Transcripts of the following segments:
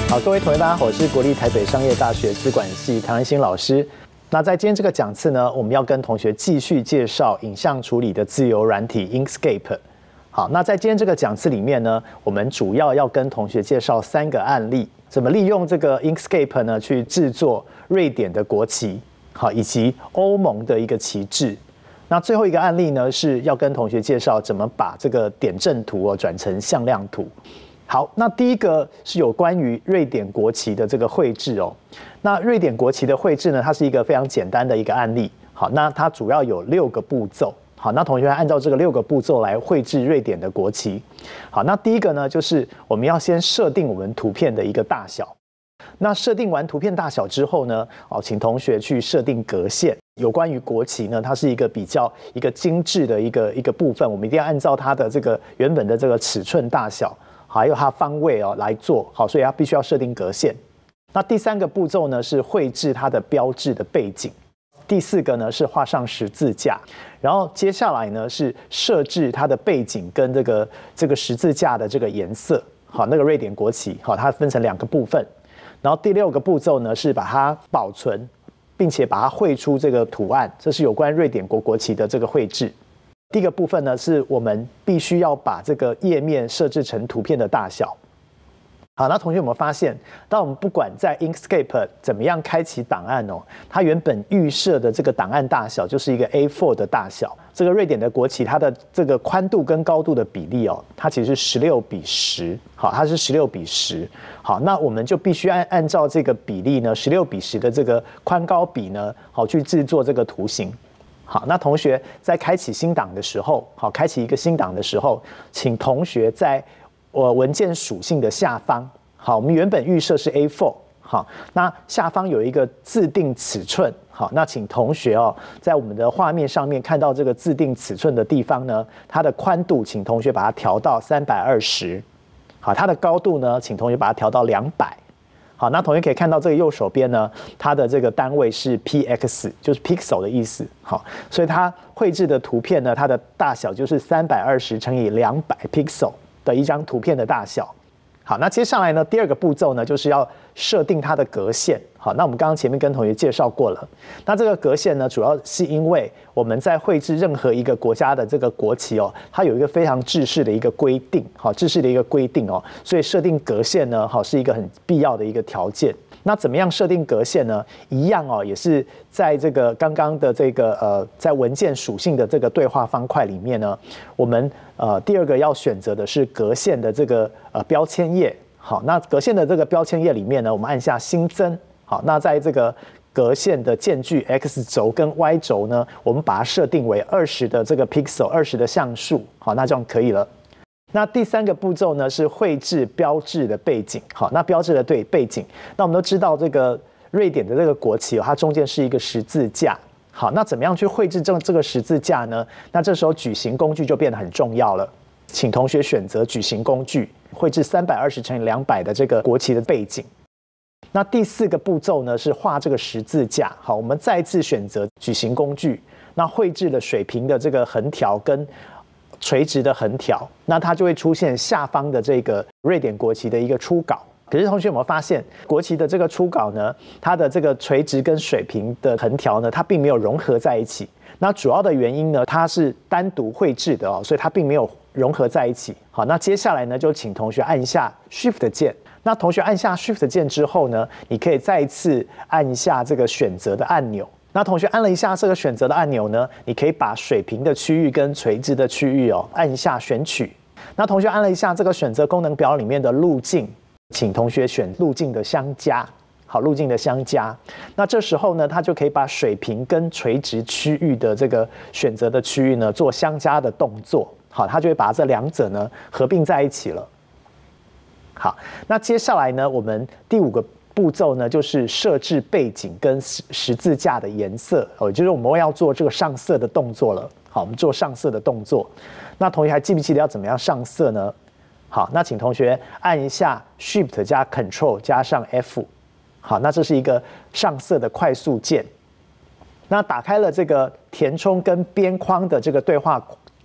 好，各位同学，大家好，我是国立台北商业大学资管系唐安兴老师。那在今天这个讲次呢，我们要跟同学继续介绍影像处理的自由软体 Inkscape。好，那在今天这个讲次里面呢，我们主要要跟同学介绍3个案例，怎么利用这个 Inkscape 呢去制作瑞典的国旗，好，以及欧盟的一个旗帜。那最后一个案例呢，是要跟同学介绍怎么把这个点阵图转成向量图。好，那第一个是有关于瑞典国旗的这个绘制哦。那瑞典国旗的绘制呢，它是一个非常简单的一个案例。好，那它主要有6个步骤。好，那同学按照这个6个步骤来绘制瑞典的国旗。好，那第一个呢，就是我们要先设定我们图片的一个大小。那设定完图片大小之后呢，请同学去设定格线。有关于国旗呢，它是一个比较精致的一个部分，我们一定要按照它的这个原本的这个尺寸大小，还有它方位来做好，所以它必须要设定格线。那第3个步骤呢是绘制它的标志的背景。第4个呢是画上十字架，然后接下来呢是设置它的背景跟这个十字架的这个颜色。好，那个瑞典国旗，好，它分成2个部分。然后第6个步骤呢是把它保存，并且把它绘出这个图案，这是有关瑞典国旗的这个绘制。第一个部分呢是我们必须要把这个页面设置成图片的大小。好，那同学有没有发现，当我们不管在 Inkscape 怎么样开启档案它原本预设的这个档案大小就是一个 A4 的大小。这个瑞典的国旗它的这个宽度跟高度的比例它其实是16:10。好，它是16:10。好，那我们就必须按照这个比例呢，16:10的这个宽高比呢，好去制作这个图形。好，那同学在开启新档的时候，好，开启一个新档的时候，请同学在文件属性的下方，好，我们原本预设是 A4， 好，那下方有一个自定尺寸，好，那请同学在我们的画面上面看到这个自定尺寸的地方呢，它的宽度，请同学把它调到320，好，它的高度呢，请同学把它调到200。好，那同学可以看到这个右手边呢，它的这个单位是 px， 就是 pixel 的意思。好，所以它绘制的图片呢，它的大小就是320乘以200 pixel 的一张图片的大小。好，那接下来呢，第2个步骤呢，就是要设定它的格线。好，那我们刚刚前面跟同学介绍过了。那这个格线呢，主要是因为我们在绘制任何一个国家的这个国旗它有一个非常制式的一个规定，好，制式的一个规定所以设定格线呢，好，是一个很必要的一个条件。那怎么样设定格线呢？一样也是在这个刚刚的这个在文件属性的这个对话方块里面呢，我们第2个要选择的是格线的这个标签页。好，那格线的这个标签页里面呢，我们按下新增。好，那在这个格线的间距 x 轴跟 y 轴呢，我们把它设定为20的这个 pixel， 20的像素。好，那这样可以了。那第3个步骤呢是绘制标志的背景。好，那标志的背景，那我们都知道这个瑞典的这个国旗它中间是一个十字架。好，那怎么样去绘制这个十字架呢？那这时候矩形工具就变得很重要了。请同学选择矩形工具，绘制320乘以200的这个国旗的背景。那第4个步骤呢是画这个十字架。好，我们再次选择矩形工具，那绘制了水平的这个横条跟垂直的横条，那它就会出现下方的这个瑞典国旗的一个初稿。可是同学有没有发现，国旗的这个初稿呢，它的这个垂直跟水平的横条呢，它并没有融合在一起。那主要的原因呢，它是单独绘制的所以它并没有融合在一起。好，那接下来呢，就请同学按下 Shift 键。那同学按下 Shift 键之后呢，你可以再一次按一下这个选择的按钮。那同学按了一下这个选择的按钮呢，你可以把水平的区域跟垂直的区域按一下选取。那同学按了一下这个选择功能表里面的路径，请同学选路径的相加。好，路径的相加。那这时候呢，它就可以把水平跟垂直区域的这个选择的区域呢做相加的动作。好，它就会把这2者呢合并在一起了。好，那接下来呢，我们第5个步骤呢，就是设置背景跟十字架的颜色，也就是我们要做这个上色的动作了。好，我们做上色的动作。那同学还记不记得要怎么样上色呢？好，那请同学按一下 Shift 加 Control 加上 F。好，那这是一个上色的快速键。那打开了这个填充跟边框的这个对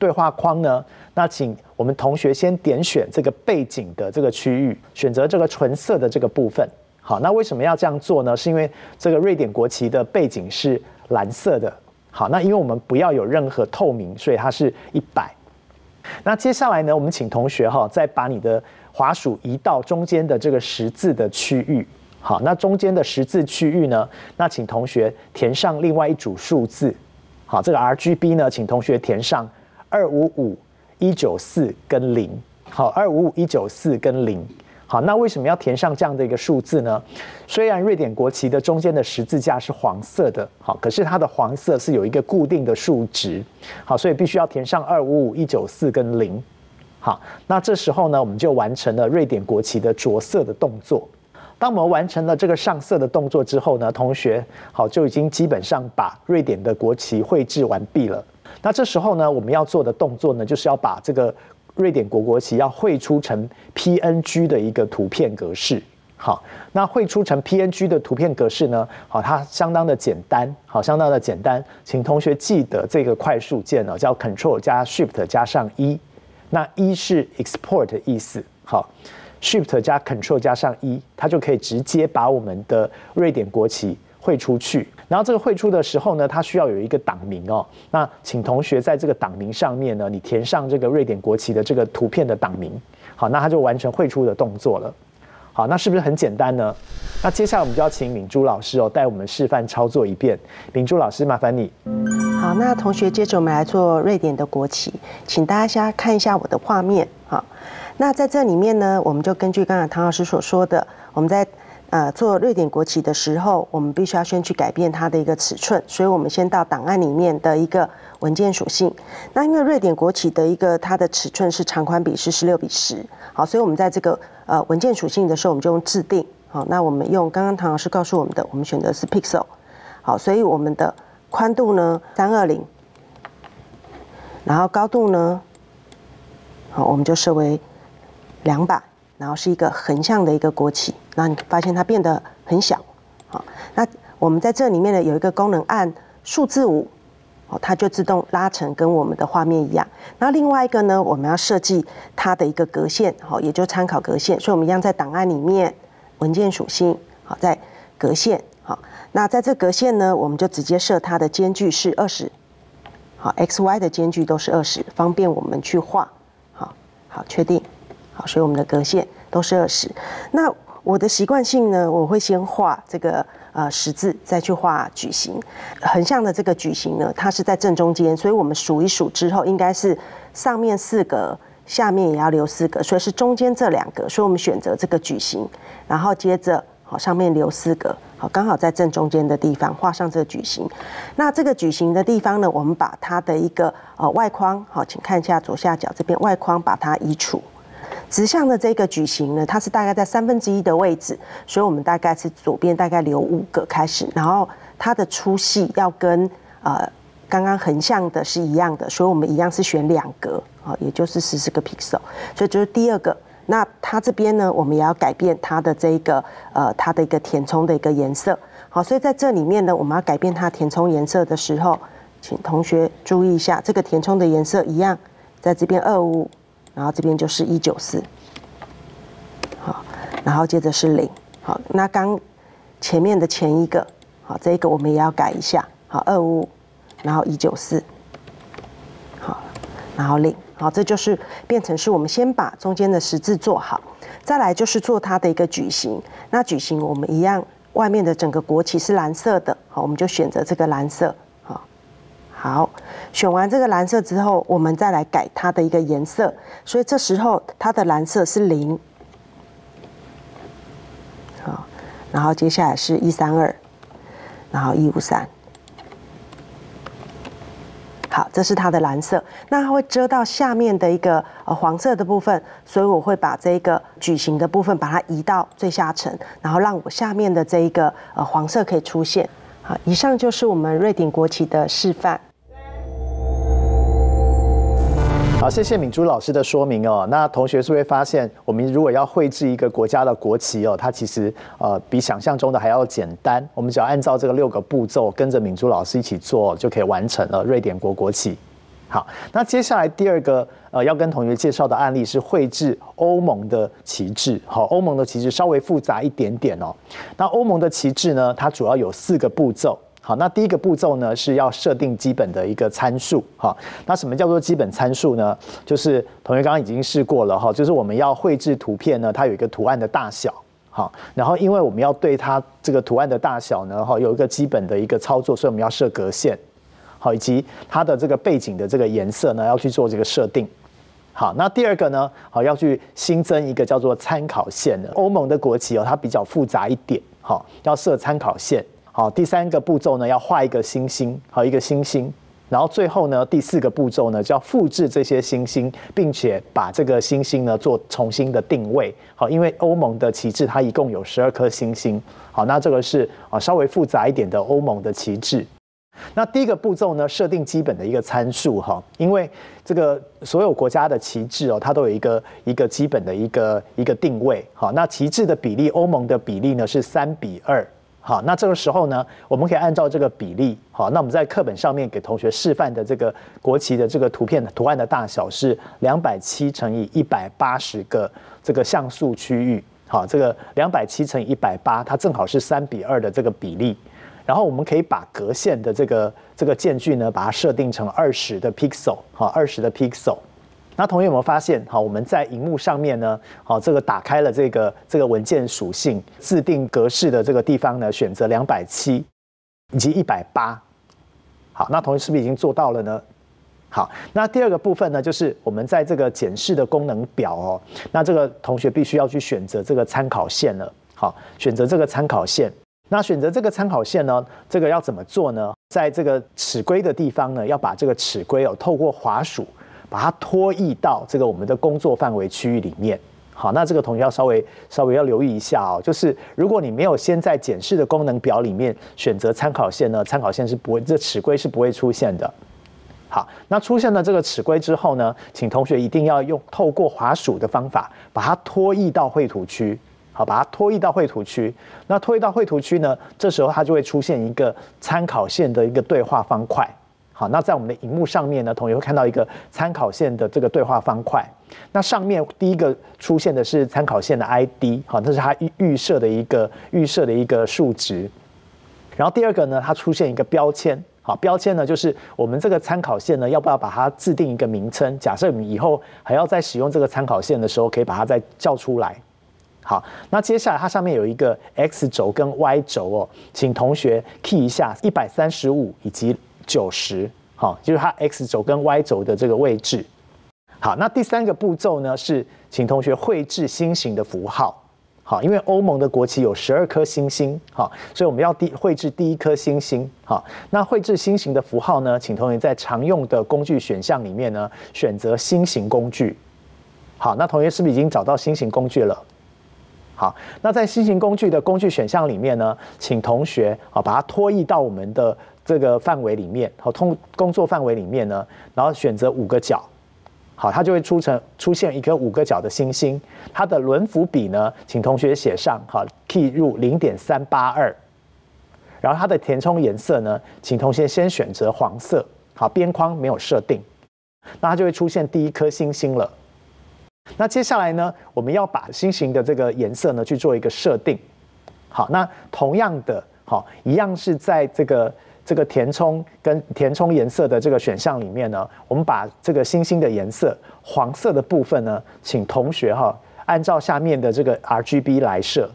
对话框呢，那请我们同学先点选这个背景的这个区域，选择这个纯色的这个部分。好，那为什么要这样做呢？是因为这个瑞典国旗的背景是蓝色的。好，那因为我们不要有任何透明，所以它是100。那接下来呢，我们请同学再把你的滑鼠移到中间的这个十字的区域。好，那中间的十字区域呢，那请同学填上另外一组数字。好，这个 RGB 呢，请同学填上255、194跟0。好，255、194跟0。好，那为什么要填上这样的一个数字呢？虽然瑞典国旗的中间的十字架是黄色的，好，可是它的黄色是有一个固定的数值，好，所以必须要填上255、194跟0。好，那这时候呢，我们就完成了瑞典国旗的着色的动作。当我们完成了这个上色的动作之后呢，同学好就已经基本上把瑞典的国旗绘制完毕了。那这时候呢，我们要做的动作呢，就是要把这个瑞典国旗要绘出成 PNG 的一个图片格式。好，那绘出成 PNG 的图片格式呢，好，它相当的简单，好，相当的简单，请同学记得这个快速键呢，叫 Ctrl 加 Shift 加上1，那1是 Export 的意思，好 ，Shift 加 Ctrl 加上1，它就可以直接把我们的瑞典国旗绘出去。然后这个绘出的时候呢，它需要有一个档名哦。那请同学在这个档名上面呢，你填上这个瑞典国旗的这个图片的档名。好，那它就完成绘出的动作了。好，那是不是很简单呢？那接下来我们就要请敏珠老师带我们示范操作一遍。敏珠老师，麻烦你。 好，那同学接着我们来做瑞典的国旗，请大家看一下我的画面。好，那在这里面呢，我们就根据刚才唐老师所说的，我们在做瑞典国旗的时候，我们必须要先去改变它的一个尺寸，所以我们先到档案里面的一个文件属性。那因为瑞典国旗的一个它的尺寸是长宽比是16:10，好，所以我们在这个文件属性的时候，我们就用制定。好，那我们用刚刚唐老师告诉我们的，我们选择是 pixel。好，所以我们的宽度呢320，然后高度呢，好，我们就设为200。然后是一个横向的一个国旗，然后你发现它变得很小，好，那我们在这里面呢有一个功能，按数字5，它就自动拉成跟我们的画面一样。然后另外一个呢，我们要设计它的一个格线，好，也就参考格线，所以我们一样在档案里面文件属性，好，在格线，好，那在这格线呢，我们就直接设它的间距是20，好 ，x、y 的间距都是20，方便我们去画，好，确定。好，所以我们的格线都是20。那我的习惯性呢，我会先画这个十字，再去画矩形。横向的这个矩形呢，它是在正中间，所以我们数一数之后，应该是上面4格，下面也要留4格，所以是中间这2格。所以我们选择这个矩形，然后接着好上面留4格，好，刚好在正中间的地方画上这个矩形。那这个矩形的地方呢，我们把它的一个外框，好，请看一下左下角这边外框，把它移除。直向的这个矩形呢，它是大概在1/3的位置，所以我们大概是左边大概留5个开始，然后它的粗细要跟刚刚横向的是一样的，所以我们一样是选2格，也就是14个 pixel， 所以这是第2个。那它这边呢，我们也要改变它的这个它的一个填充的一个颜色，好，所以在这里面呢，我们要改变它填充颜色的时候，请同学注意一下，这个填充的颜色一样，在这边255。然后这边就是194，好，然后接着是0，好，那刚前面的前一个，好，这个我们也要改一下，好，255，然后194，好，然后0，好，这就是变成是我们先把中间的十字做好，再来就是做它的一个矩形。那矩形我们一样，外面的整个国旗是蓝色的，好，我们就选择这个蓝色，好，选完这个蓝色之后，我们再来改它的一个颜色，所以这时候它的蓝色是0，好，然后接下来是132，然后153，好，这是它的蓝色，那它会遮到下面的一个黄色的部分，所以我会把这个矩形的部分把它移到最下层，然后让我下面的这一个黄色可以出现。好，以上就是我们瑞典国旗的示范。 好，谢谢敏珠老师的说明哦。那同学是不是会发现，我们如果要绘制一个国家的国旗哦，它其实比想象中的还要简单。我们只要按照这个6个步骤，跟着敏珠老师一起做，就可以完成了瑞典国旗。 好，那接下来第二个要跟同学介绍的案例是绘制欧盟的旗帜。好，欧盟的旗帜稍微复杂一点点哦。那欧盟的旗帜呢，它主要有4个步骤。好，那第一个步骤呢是要设定基本的一个参数。好，那什么叫做基本参数呢？就是同学刚刚已经试过了哈，就是我们要绘制图片呢，它有一个图案的大小。好，然后因为我们要对它这个图案的大小呢，有一个基本的一个操作，所以我们要设格线。好，以及它的这个背景的这个颜色呢，要去做这个设定。好，那第二个呢，好，要去新增一个叫做参考线的。欧盟的国旗它比较复杂一点，好，要设参考线。好，第3个步骤呢，要画一个星星，好，一个星星。然后最后呢，第4个步骤呢，就要复制这些星星，并且把这个星星呢做重新的定位。好，因为欧盟的旗帜它一共有12颗星星。好，那这个是稍微复杂一点的欧盟的旗帜。那第一个步骤呢，设定基本的一个参数哈，因为这个所有国家的旗帜它都有一个基本的一个定位。好，那旗帜的比例，欧盟的比例呢是3:2。好，那这个时候呢，我们可以按照这个比例，好，那我们在课本上面给同学示范的这个国旗的这个图案的大小是270乘以180个这个像素区域。好，这个270乘以180，它正好是3:2的这个比例。然后我们可以把格线的这个间距呢，把它设定成20的 pixel， 好，20的 pixel。那同学有没有发现，好，我们在荧幕上面呢，好，这个打开了这个文件属性自定格式的这个地方呢，选择270以及180。好，那同学是不是已经做到了呢？好，那第二个部分呢，就是我们在这个检视的功能表那这个同学必须要去选择这个参考线了。好，选择这个参考线。那选择这个参考线呢，这个要怎么做呢？在这个尺规的地方呢，要把这个尺规透过滑鼠把它拖移到这个我们的工作范围区域里面。好，那这个同学要稍微要留意一下就是如果你没有先在检视的功能表里面选择参考线呢，参考线是不会，这尺规是不会出现的。好，那出现了这个尺规之后呢，请同学一定要透过滑鼠的方法把它拖移到绘图区。好，把它拖移到绘图区。那拖移到绘图区呢，这时候它就会出现一个参考线的一个对话方块。好，那在我们的荧幕上面呢，同学会看到一个参考线的这个对话方块。那上面第一个出现的是参考线的 ID， 好，这是它预设的一个数值。然后第二个呢，它出现一个标签。好，标签呢就是我们这个参考线呢，要不要把它制定一个名称？假设你以后还要再使用这个参考线的时候，可以把它再叫出来。好，那接下来它上面有一个 X 轴跟 Y 轴请同学 key 一下135以及90，好，就是它 X 轴跟 Y 轴的这个位置。好，那第3个步骤呢是请同学绘制星形的符号。好，因为欧盟的国旗有12颗星星，好，所以我们要绘制第1颗星星。好，那绘制星形的符号呢，请同学在常用的工具选项里面呢选择星形工具。好，那同学是不是已经找到星形工具了？好，那在星形工具的工具选项里面呢，请同学把它拖移到我们的这个范围里面，好，工作范围里面呢，然后选择5个角，好，它就会出现一个5个角的星星。它的轮幅比呢，请同学写上，好 ，key 入0.382，然后它的填充颜色呢，请同学先选择黄色，好，边框没有设定，那它就会出现第1颗星星了。那接下来呢，我们要把星形的这个颜色呢去做一个设定。好，那同样的，好，一样是在这个填充颜色的这个选项里面呢，我们把这个星星的颜色黄色的部分呢，请同学按照下面的这个 RGB 来设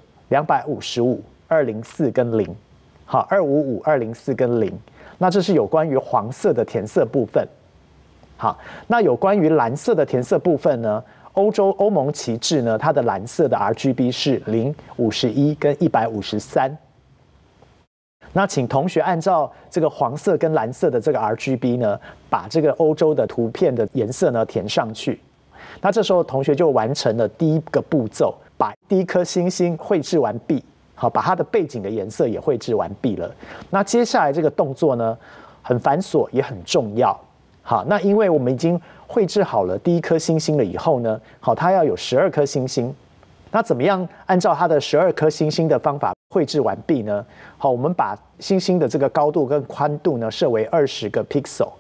255、204跟0，好，255、204跟0。那这是有关于黄色的填色部分。好，那有关于蓝色的填色部分呢？欧盟旗帜呢，它的蓝色的 RGB 是0、51跟153。那请同学按照这个黄色跟蓝色的这个 RGB 呢，把这个欧洲的图片的颜色呢填上去。那这时候同学就完成了第1个步骤，把第1颗星星绘制完毕。好，把它的背景的颜色也绘制完毕了。那接下来这个动作呢，很繁琐也很重要。好，那因为我们已经绘制好了第1颗星星了以后呢，好，它要有12颗星星。那怎么样按照它的12颗星星的方法绘制完毕呢？好，我们把星星的这个高度跟宽度呢设为20个 pixel。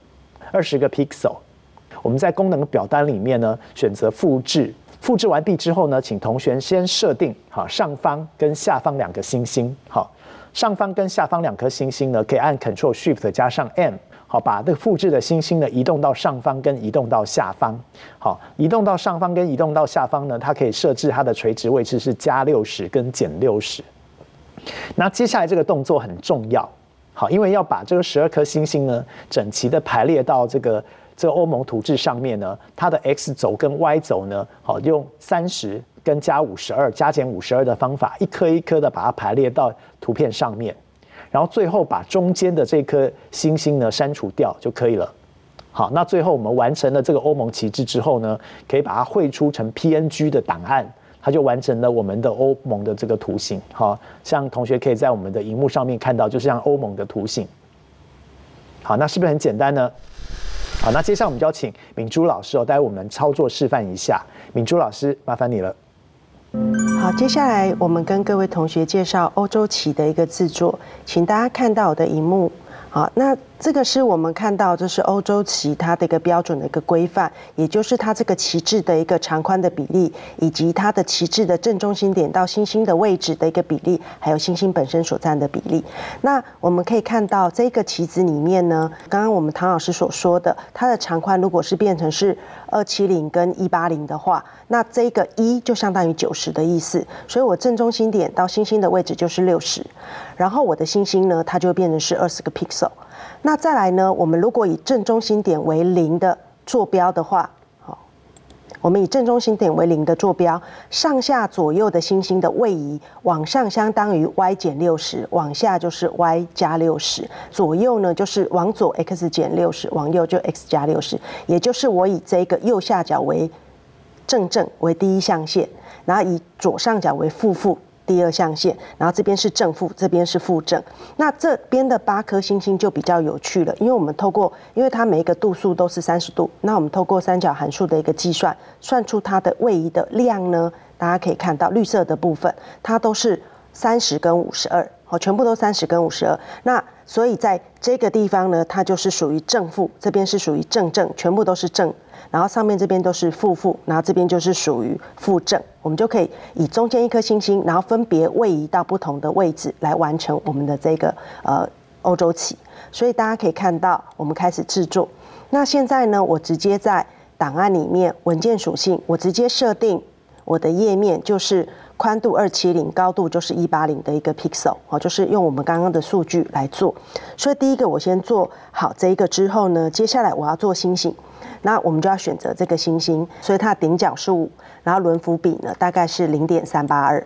20个 pixel。我们在功能表单里面呢，选择复制。复制完毕之后呢，请同学先设定好上方跟下方2个星星。好，上方跟下方2颗星星呢，可以按 Ctrl+Shift 加上 M。好，把这个复制的星星呢移动到上方跟移动到下方。好，移动到上方跟移动到下方呢，它可以设置它的垂直位置是+60跟-60。那接下来这个动作很重要。好，因为要把这个12颗星星呢整齐的排列到这个欧盟图志上面呢，它的 X 轴跟 Y 轴呢，好，用30跟+52加减52的方法，一颗一颗的把它排列到图片上面。然后最后把中间的这颗星星呢删除掉就可以了。好，那最后我们完成了这个欧盟旗帜之后呢，可以把它绘出成 PNG 的档案，它就完成了我们的欧盟的这个图形。好，像同学可以在我们的荧幕上面看到，就是像欧盟的图形。好，那是不是很简单呢？好，那接下来我们就要请敏珠老师待会我们操作示范一下。敏珠老师，麻烦你了。 好，接下来我们跟各位同学介绍欧洲旗的一个制作，请大家看到我的荧幕。好，那这个是我们看到，这是欧洲旗它的一个标准的一个规范，也就是它这个旗帜的一个长宽的比例，以及它的旗帜的正中心点到星星的位置的一个比例，还有星星本身所占的比例。那我们可以看到这个旗子里面呢，刚刚我们唐老师所说的，它的长宽如果是变成是270跟180的话，那这个1就相当于90的意思，所以我正中心点到星星的位置就是60，然后我的星星呢，它就会变成是20个 pixel。那再来呢，我们如果以正中心点为0的坐标的话，我们以正中心点为0的坐标，上下左右的星星的位移，往上相当于 y 减60，往下就是 y 加60，左右呢就是往左 x 减60，往右就 x 加60，也就是我以这个右下角为正为第一象限，然后以左上角为负第二象限，然后这边是正负，这边是负正。那这边的8颗星星就比较有趣了，因为我们透过，因为它每一个度数都是30度，那我们透过三角函数的一个计算，算出它的位移的量呢，大家可以看到绿色的部分，它都是30跟52，全部都30跟52。那所以在这个地方呢，它就是属于正负，这边是属于正，全部都是正。然后上面这边都是负，然后这边就是属于负正，我们就可以以中间一颗星星，然后分别位移到不同的位置来完成我们的这个欧洲旗。所以大家可以看到，我们开始制作。那现在呢，我直接在档案里面文件属性，我直接设定我的页面就是宽度270，高度就是180的一个 pixel， 就是用我们刚刚的数据来做。所以第一个我先做好这一个之后呢，接下来我要做星星。那我们就要选择这个星星，所以它的顶角是5，然后轮幅比呢大概是0.382。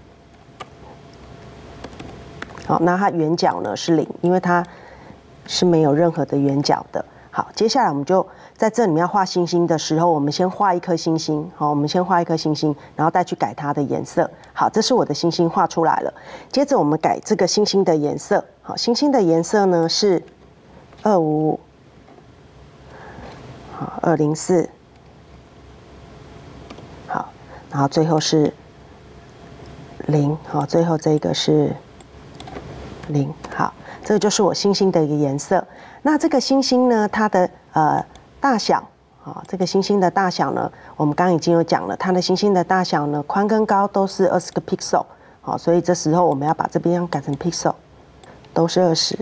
好，那它圆角呢是0，因为它是没有任何的圆角的。好，接下来我们就在这里面要画星星的时候，我们先画一颗星星。好，我们先画一颗星星，然后再去改它的颜色。好，这是我的星星画出来了。接着我们改这个星星的颜色。好，星星的颜色呢是255。204，好，然后最后是0，好，最后这个是0，好，这个就是我星星的一个颜色。那这个星星呢，它的大小，啊，这个星星的大小呢，我们刚刚已经有讲了，它的星星的大小呢，宽跟高都是20个 pixel， 好，所以这时候我们要把这边改成 pixel， 都是20。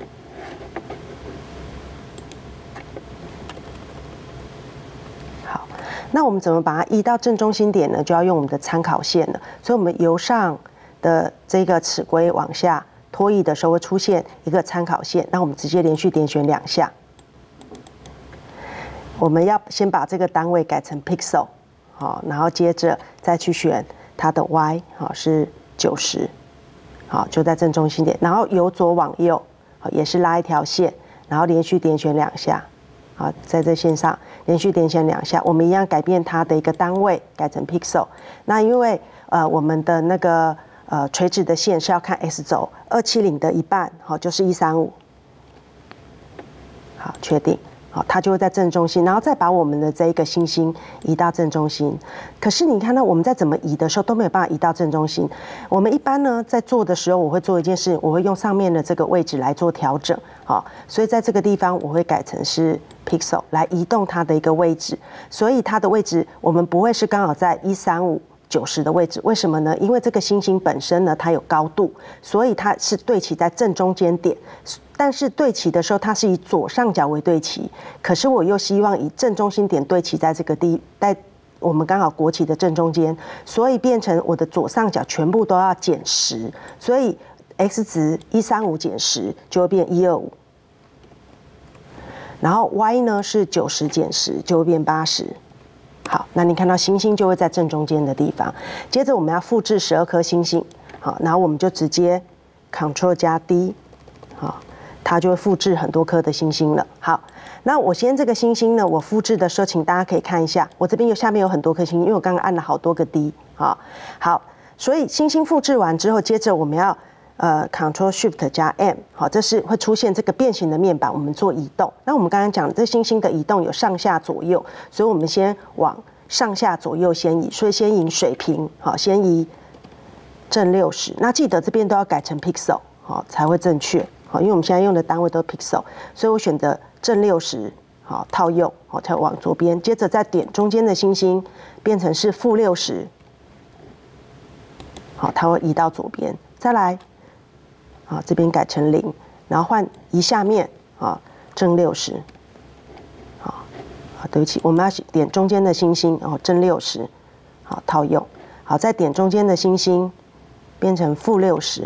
那我们怎么把它移到正中心点呢？就要用我们的参考线了。所以，我们由上的这个尺规往下拖移的时候，会出现一个参考线。那我们直接连续点选2下。我们要先把这个单位改成 pixel， 好，然后接着再去选它的 y， 好，是90，好，就在正中心点。然后由左往右，好，也是拉一条线，然后连续点选2下。好，在这线上连续点选2下，我们一样改变它的一个单位，改成 pixel。那因为我们的那个垂直的线是要看 x 轴，270的一半，好，就是135。好，确定。 好，它就会在正中心，然后再把我们的这一个星星移到正中心。可是你看到我们在怎么移的时候都没有办法移到正中心。我们一般呢在做的时候，我会做一件事，我会用上面的这个位置来做调整。好，所以在这个地方我会改成是 pixel 来移动它的一个位置。所以它的位置我们不会是刚好在135、90的位置。为什么呢？因为这个星星本身呢它有高度，所以它是对齐在正中间点。但是对齐的时候，它是以左上角为对齐，可是我又希望以正中心点对齐在这个在我们刚好国旗的正中间，所以变成我的左上角全部都要减10，所以 x 值135减10就会变125，然后 y 呢是90减10就会变80。好，那你看到星星就会在正中间的地方。接着我们要复制12颗星星，好，然后我们就直接 Ctrl 加 D， 好。它就会复制很多颗的星星了。好，那我先这个星星呢，我复制的时候，请大家可以看一下，我这边下面有很多颗星星，因为我刚刚按了好多个 D 啊。好，所以星星复制完之后，接着我们要Ctrl Shift 加 M， 好，这是会出现这个变形的面板，我们做移动。那我们刚刚讲这星星的移动有上下左右，所以我们先往上下左右先移，所以先移水平，好，先移正60。那记得这边都要改成 pixel， 好，才会正确。好，因为我们现在用的单位都是 pixel， 所以我选择正60，好，套用，好，才往左边，接着再点中间的星星，变成是负60，好，它会移到左边，再来，好，这边改成0，然后换移下面，啊，正60，好，对不起，我们要点中间的星星，哦，正60，好，套用，好，再点中间的星星，变成负60。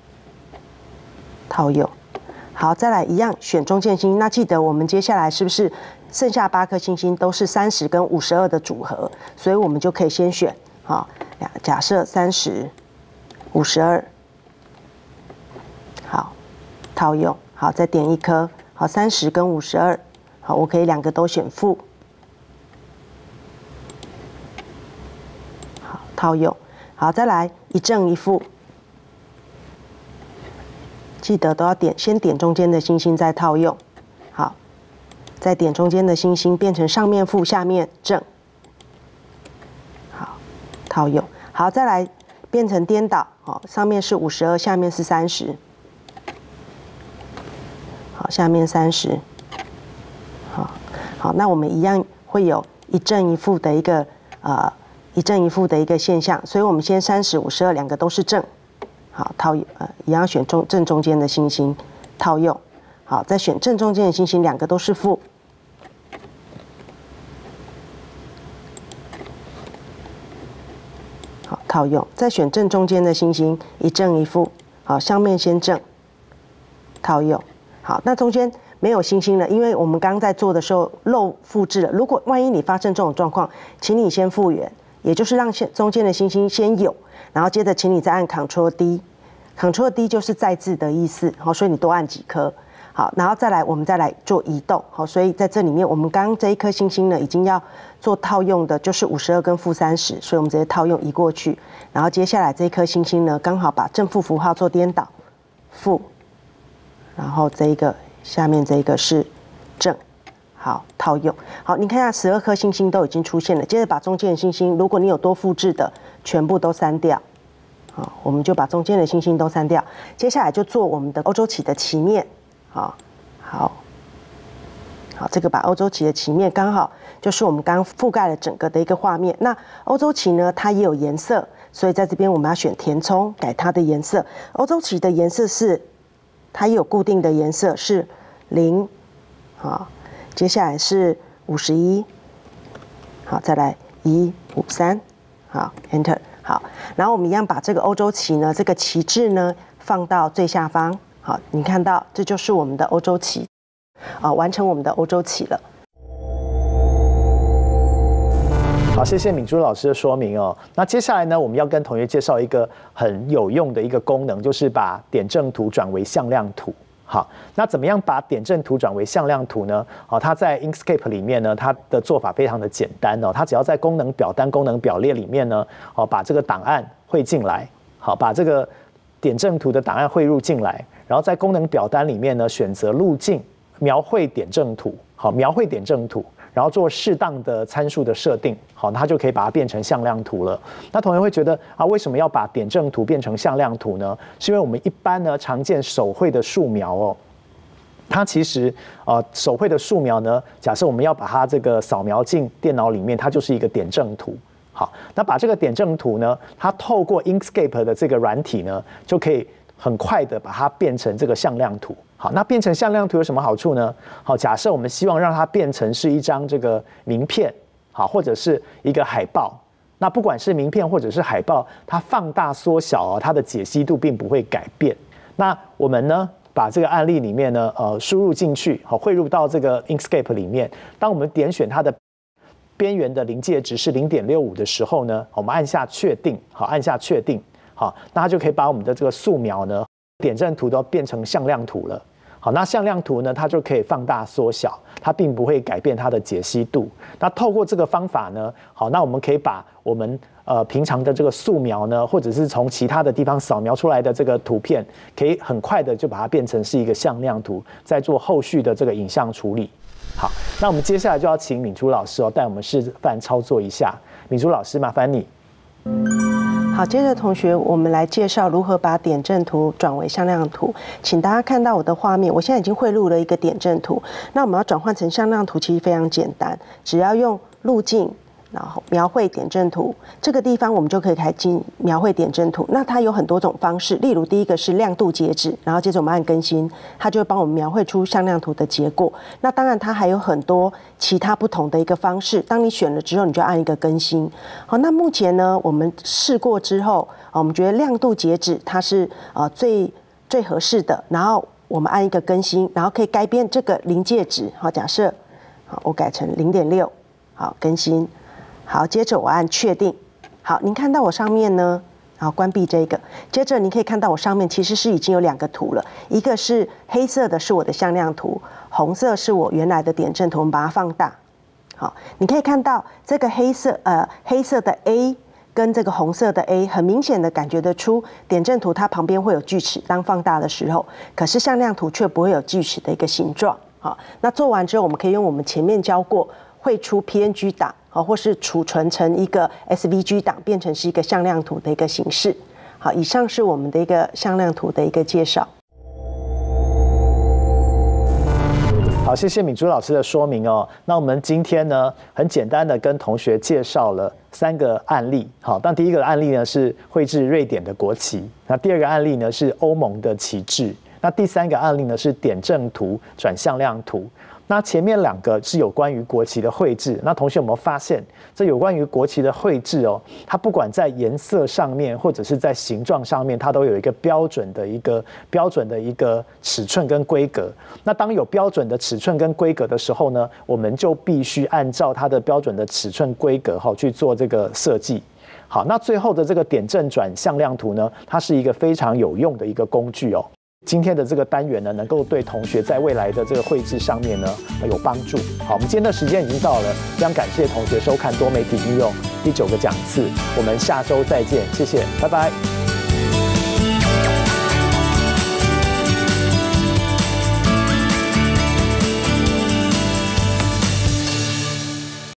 套用，好，再来一样选中间星星。那记得我们接下来是不是剩下8颗星星都是30跟52的组合？所以我们就可以先选，好，假设30、52，好，套用，好，再点一颗，好，30跟52，好，我可以2个都选负，好，套用，好，再来一正一负。记得都要先点中间的星星，再套用。好，再点中间的星星，变成上面负，下面正。好，套用。好，再来变成颠倒，好，上面是52，下面是30。好，下面30。好，那我们一样会有一正一负的一个现象，所以我们先30、52两个都是正。好，一样选正中间的星星，套用。好，再选正中间的星星，2个都是负。好，套用。再选正中间的星星，一正一负。好，上面先正，套用。好，那中间没有星星了，因为我们刚刚在做的时候漏复制了。如果万一你发生这种状况，请你先复原，也就是让中间的星星先有。然后接着，请你再按 Ctrl D，Ctrl D 就是再制的意思，好，所以你多按几颗，好，然后我们再来做移动，好，所以在这里面，我们刚刚这一颗星星呢，已经要做套用的，就是52跟负30，所以我们直接套用移过去，然后接下来这一颗星星呢，刚好把正负符号做颠倒，负，然后下面这一个是正。好，套用。好，你看一下12颗星星都已经出现了。接着把中间的星星，如果你有多复制的，全部都删掉。好，我们就把中间的星星都删掉。接下来就做我们的欧洲旗的旗面。好，这个把欧洲旗的旗面刚好就是我们刚刚覆盖了整个的一个画面。那欧洲旗呢，它也有颜色，所以在这边我们要选填充，改它的颜色。欧洲旗的颜色是，它也有固定的颜色是0。好。接下来是51，好，再来153，好 ，Enter， 好，然后我们一样把这个欧洲旗呢，这个旗帜呢放到最下方，好，你看到这就是我们的欧洲旗，完成我们的欧洲旗了。 好，谢谢敏珠老师的说明哦。那接下来呢，我们要跟同学介绍一个很有用的一个功能，就是把点阵图转为向量图。好，那怎么样把点阵图转为向量图呢？它在 Inkscape 里面呢，它的做法非常的简单哦。它只要在功能表单、功能表列里面呢，把这个档案汇进来，好，把这个点阵图的档案汇入进来，然后在功能表单里面呢，选择路径描绘点阵图。 好，描绘点阵图，然后做适当的参数的设定，好，它就可以把它变成向量图了。那同学会觉得啊，为什么要把点阵图变成向量图呢？是因为我们一般呢常见手绘的素描哦，它其实手绘的素描呢，假设我们要把它这个扫描进电脑里面，它就是一个点阵图。好，那把这个点阵图呢，它透过 Inkscape 的这个软体呢，就可以很快的把它变成这个向量图。好，那变成向量图有什么好处呢？好，假设我们希望让它变成是一张这个名片，好，或者是一个海报。那不管是名片或者是海报，它放大缩小它的解析度并不会改变。那我们呢，把这个案例里面呢，输入进去，好，汇入到这个 Inkscape 里面。当我们点选它的边缘的临界值是0.65的时候呢，我们按下确定，好，按下确定，好，那它就可以把我们的这个素描呢、点阵图都变成向量图了。好，那向量图呢，它就可以放大缩小，它并不会改变它的解析度。那透过这个方法呢，好，那我们可以把我们平常的这个素描呢，或者是从其他的地方扫描出来的这个图片，可以很快的就把它变成是一个向量图，再做后续的这个影像处理。好，那我们接下来就要请敏珠老师带我们示范操作一下。敏珠老师，麻烦你。 好，接着同学，我们来介绍如何把点阵图转为向量图。请大家看到我的画面，我现在已经汇入了一个点阵图。那我们要转换成向量图，其实非常简单，只要用路径，然后描绘点阵图，这个地方我们就可以开进描绘点阵图。那它有很多种方式，例如第一个是亮度截止，然后接着我们按更新，它就会帮我们描绘出向量图的结果。那当然它还有很多其他不同的一个方式，当你选了之后，你就按一个更新。好，那目前呢，我们试过之后，我们觉得亮度截止它是最合适的，然后我们按一个更新，然后可以改变这个临界值。好，假设好我改成0.6，好，更新。好，接着我按确定。好，您看到我上面呢，好，关闭这个。接着你可以看到我上面其实是已经有2个图了，一个是黑色的，是我的向量图，红色是我原来的点阵图，我们把它放大。好，你可以看到这个黑色的 A 跟这个红色的 A， 很明显的感觉得出点阵图它旁边会有锯齿，当放大的时候，可是向量图却不会有锯齿的一个形状。好，那做完之后，我们可以用我们前面教过绘出 PNG 档。好，或是储存成一个 SVG 档，变成是一个向量图的一个形式。好，以上是我们的一个向量图的一个介绍。 好，谢谢敏珠老师的说明哦。那我们今天呢，很简单的跟同学介绍了3个案例。好，但第一个案例呢是绘制瑞典的国旗，那第2个案例呢是欧盟的旗帜，那第3个案例呢是点阵图转向量图。那前面2个是有关于国旗的绘制，那同学有没有发现，这有关于国旗的绘制哦，它不管在颜色上面或者是在形状上面，它都有一个标准的一个尺寸跟规格。那当有标准的尺寸跟规格的时候呢，我们就必须按照它的标准的尺寸规格去做这个设计。好，那最后的这个点阵转向量图呢，它是一个非常有用的一个工具哦。今天的这个单元呢，能够对同学在未来的这个绘制上面呢有帮助。好，我们今天的时间已经到了，非常感谢同学收看多媒体应用第9个讲次，我们下周再见，谢谢，拜拜。